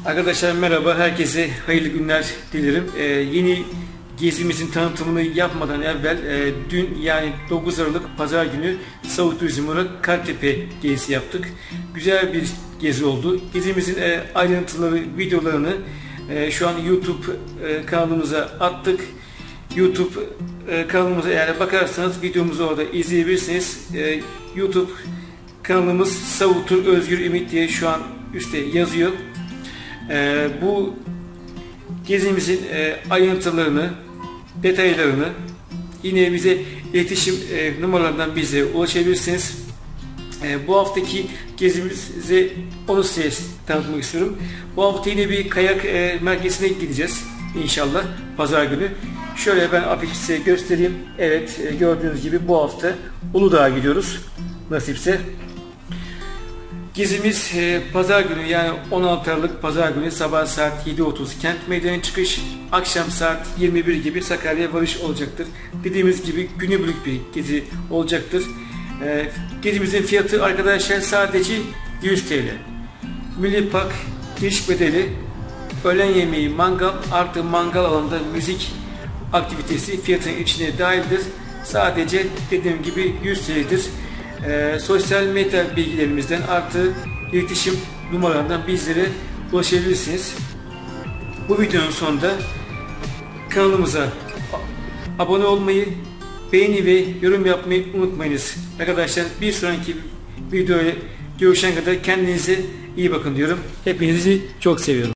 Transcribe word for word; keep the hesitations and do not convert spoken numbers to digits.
Arkadaşlar merhaba, herkese hayırlı günler dilerim. Ee, yeni gezimizin tanıtımını yapmadan evvel e, dün yani dokuz Aralık Pazar günü Savut Turizm olarak Kartepe gezisi yaptık. Güzel bir gezi oldu. Gezimizin e, ayrıntıları, videolarını e, şu an YouTube e, kanalımıza attık. YouTube e, kanalımıza eğer bakarsanız videomuzu orada izleyebilirsiniz. E, YouTube kanalımız Savutur Özgür Ümit diye şu an üstte yazıyor. Ee, bu gezimizin e, ayrıntılarını, detaylarını yine bize iletişim e, numaralarından bize ulaşabilirsiniz. E, bu haftaki gezimize onu size tanıtmak istiyorum. Bu hafta yine bir kayak e, merkezine gideceğiz inşallah Pazar günü. Şöyle ben afişi size göstereyim. Evet, e, gördüğünüz gibi bu hafta Uludağ'a gidiyoruz nasipse. Gezimiz e, Pazar günü yani on altı Aralık Pazar günü sabah saat yedi otuz kent meydanı çıkış, akşam saat yirmi bir gibi Sakarya'ya varış olacaktır. Dediğimiz gibi günübirlik bir gezi olacaktır. E, gezimizin fiyatı arkadaşlar sadece yüz TL. Milli Park giriş bedeli, öğlen yemeği, mangal artı mangal alanında müzik aktivitesi fiyatının içine dahildir. Sadece dediğim gibi yüz TL'dir. Ee, sosyal medya bilgilerimizden artı iletişim numaralarından bizlere ulaşabilirsiniz. Bu videonun sonunda kanalımıza abone olmayı, beğeni ve yorum yapmayı unutmayınız. Arkadaşlar bir sonraki videoya görüşene kadar kendinize iyi bakın diyorum. Hepinizi çok seviyorum.